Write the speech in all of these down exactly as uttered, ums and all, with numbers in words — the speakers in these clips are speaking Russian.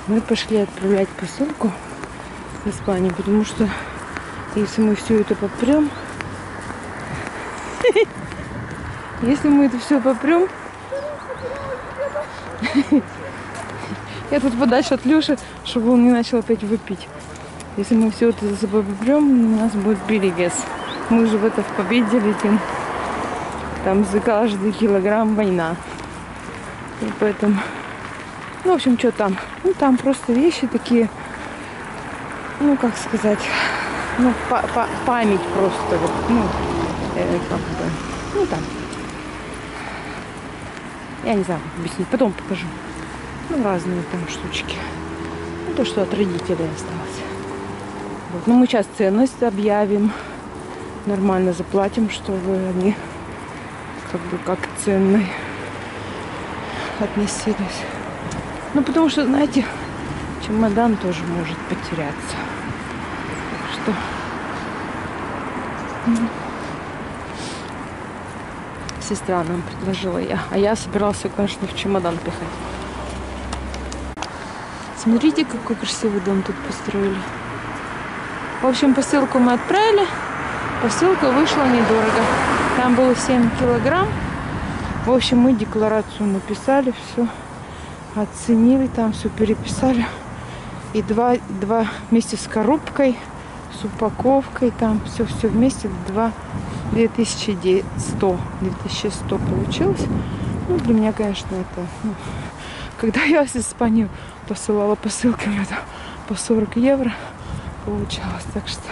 Мы пошли отправлять посылку в Испанию, потому что если мы все это попрем, если мы это все попрем, я тут подальше от Леши, чтобы он не начал опять выпить. Если мы все это за собой попрем, у нас будет перевес. Мы же в это в победе летим. Там за каждый килограмм война. И поэтому, ну, в общем, что там? Ну, там просто вещи такие, ну, как сказать, ну, па па память просто, вот, ну, э, как бы, ну, там. Я не знаю, как объяснить, потом покажу. Ну, разные там штучки. Ну, то, что от родителей осталось. Вот. Ну, мы сейчас ценность объявим. Нормально заплатим, чтобы они как бы как ценные относились. Ну, потому что, знаете, чемодан тоже может потеряться. Так что... Сестра нам предложила я. А я собирался, конечно, в чемодан пихать. Смотрите, какой красивый дом тут построили. В общем, посылку мы отправили. Посылка вышла недорого. Там было семь килограмм. В общем, мы декларацию написали, все оценили, там все переписали. И два, два вместе с коробкой, с упаковкой, там все-все вместе, два, две тысячи сто. две тысячи сто получилось. Ну, для меня, конечно, это... Ну, когда я из Испании посылала посылками, это по сорок евро получалось. Так что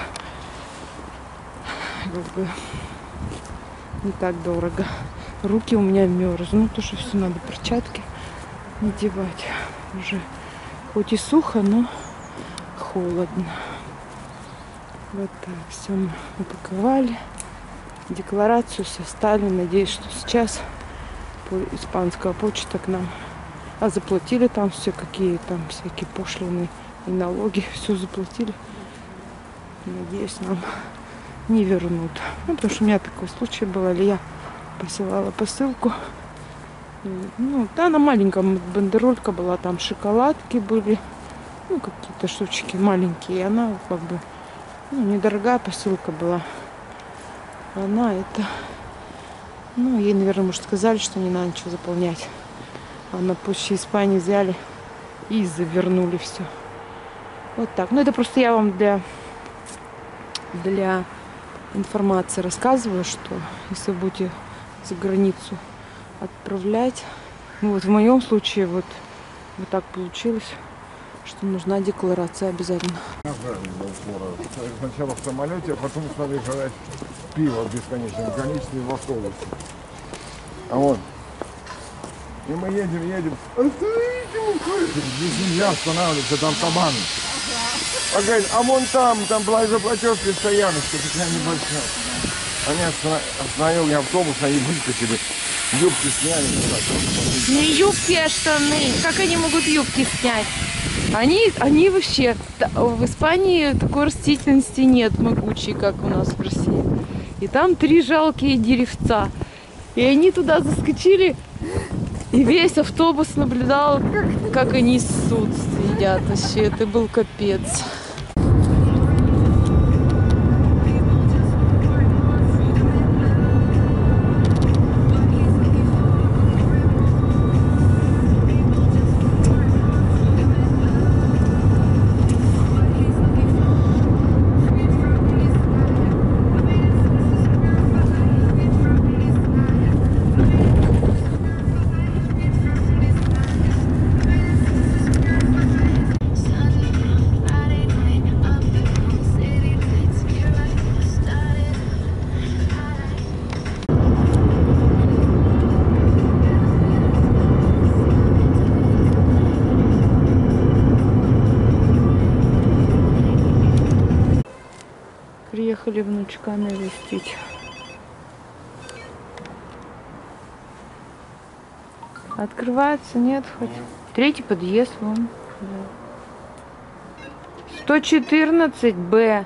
как бы не так дорого. Руки у меня мерзнут. Ну, то, что все надо перчатки надевать. Уже хоть и сухо, но холодно. Вот так. Все мы упаковали. Декларацию составили. Надеюсь, что сейчас по испанская почта к нам. А заплатили там все, какие там всякие пошлины и налоги. Все заплатили. Надеюсь, нам не вернут. Ну, потому что у меня такой случай был. Или я посылала посылку. Ну, да, она маленькая бандеролька была. Там шоколадки были. Ну, какие-то штучки маленькие. И она как бы, ну, недорогая посылка была. Она это... Ну, ей, наверное, может, сказали, что не надо ничего заполнять. А на почте Испании взяли и завернули все. Вот так. Ну, это просто я вам для, для информации рассказываю, что если вы будете за границу отправлять, ну, вот в моем случае вот, вот так получилось, что нужна декларация обязательно. Сначала в самолете, а потом стали жрать пиво в бесконечном количестве в автобусе. А вот. И мы едем, едем. Остановите, здесь нельзя останавливаться, там кабан. А говорит, а вон там, там была из-за платежки стояночка, такая небольшая. Они остановили автобус, они выкатили. Юбки сняли. Не юбки, а штаны. Как они могут юбки снять? Они, они вообще... В Испании такой растительности нет могучей, как у нас в России. И там три жалкие деревца. И они туда заскочили... И весь автобус наблюдал, как они ссут, едят. Вообще, это был капец. Приехали внучка навестить. Открывается, нет, хоть. Третий подъезд, вон. сто четырнадцать Б.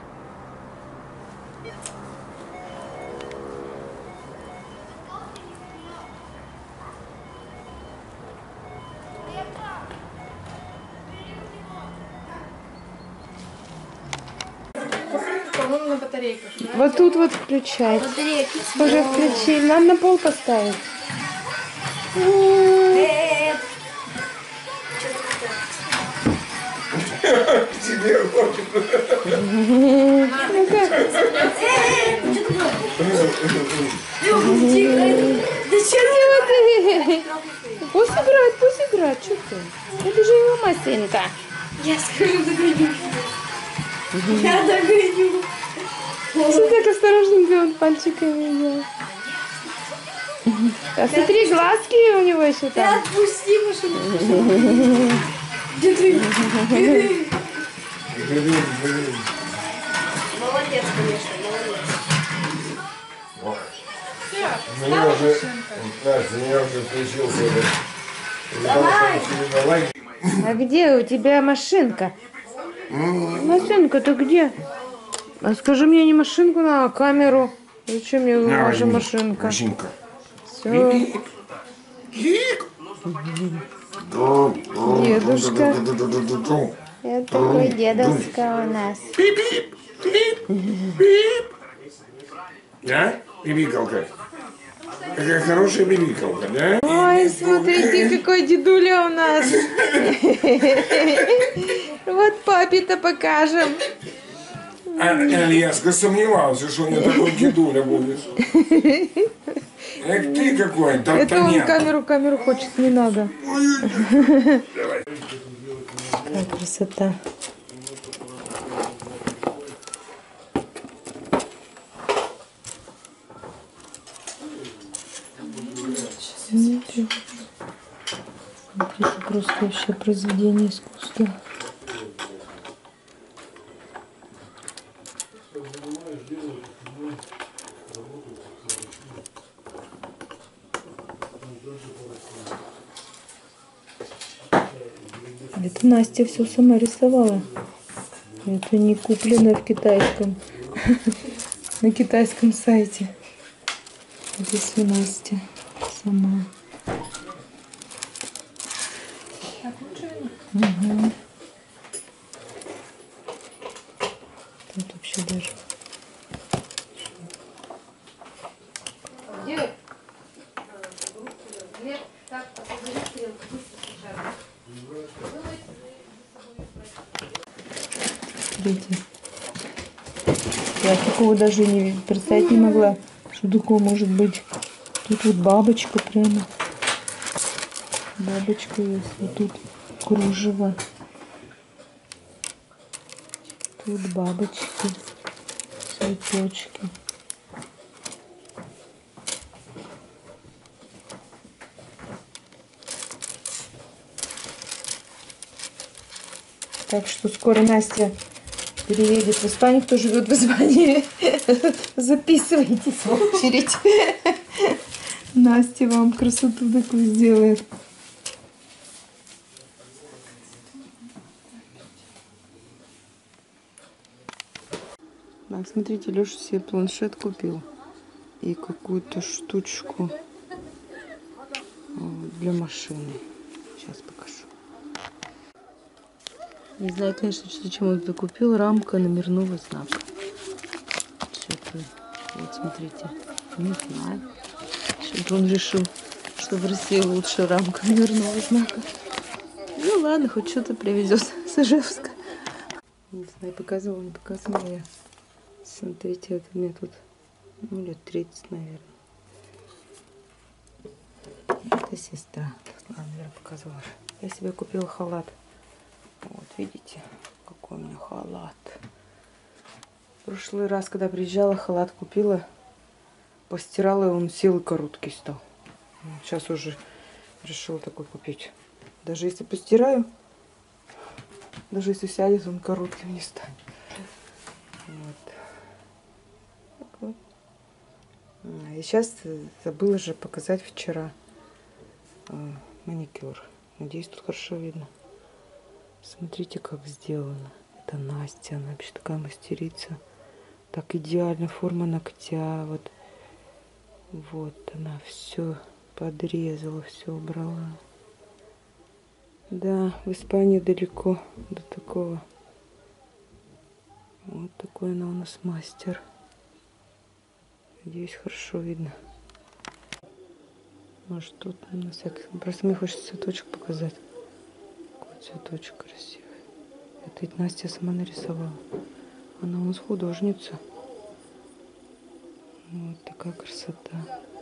батарейка. Вот тут вот включай. Батарейка. Уже включи. Надо на пол поставить. Тебе хочет. Да что ты? Пусть играет, пусть играет. Что ты? Это же его машинка. Я скажу, догоню. Я догоню. Что так осторожненько он пальчиками делает. А смотри, глазки у него еще Ты там. отпусти машину. Где ты? Молодец, конечно, молодец. Меня уже, Настя, меня уже включился этот. Давай. А где у тебя машинка? Машинка-то где? А скажи мне не машинку, а камеру. Зачем мне ваша машинка? Машинка. Все. Дедушка. Это такой дедушка у нас. Да? Бибикалка. Какая хорошая бибикалка, да? Ой, смотрите, какой дедуля у нас. Вот папе-то покажем. А Ильяска сомневался, что у меня такой дедуля будет. Эх ты какой, Это он д'Артаньян. камеру, камеру хочет, не надо. Давай. Какая красота. Смотри, это просто вообще произведение искусства. Это Настя все сама рисовала. Это не купленное в китайском, на китайском сайте. Здесь у Настя сама. Угу. Тут вообще даже. Смотрите. Я такого даже не представить не могла, что такое может быть. Тут вот бабочка прямо. Бабочка есть. Вот тут кружево. Тут бабочки. Цветочки. Так что скоро Настя переедет в Испанию. Кто живет в Испании, записывайтесь в очередь. Настя вам красоту такую сделает. Так, смотрите, Леша себе планшет купил. И какую-то штучку для машины. Сейчас покажу. Не знаю, конечно, зачем он это купил. Рамка номерного знака. Что-то. Вот, смотрите. Не знаю. Что-то он решил, что в России лучше рамка номерного знака. Ну ладно, хоть что-то привезет с Ижевска. Не знаю, показывала, не показывала я. Смотрите, вот у меня тут, ну, лет тридцать, наверное. Это сестра. Тут, наверное, показывала. Я себе купила халат. Вот, видите, какой у меня халат. В прошлый раз, когда приезжала, халат купила, постирала, и он сел и короткий стал. Сейчас уже решила такой купить. Даже если постираю, даже если сядет, он коротким не станет. Вот. Так вот. И сейчас забыла же показать вчера э, маникюр. Надеюсь, тут хорошо видно. Смотрите, как сделано. Это Настя, она вообще такая мастерица. Так идеально форма ногтя. Вот, вот она все подрезала, все убрала. Да, в Испании далеко до такого. Вот такой она у нас мастер. Надеюсь, хорошо видно. Может, тут на всякий... Просто мне хочется цветочек показать. Какой цветочек красивый. Это ведь Настя сама нарисовала. Она у нас художница. Вот такая красота.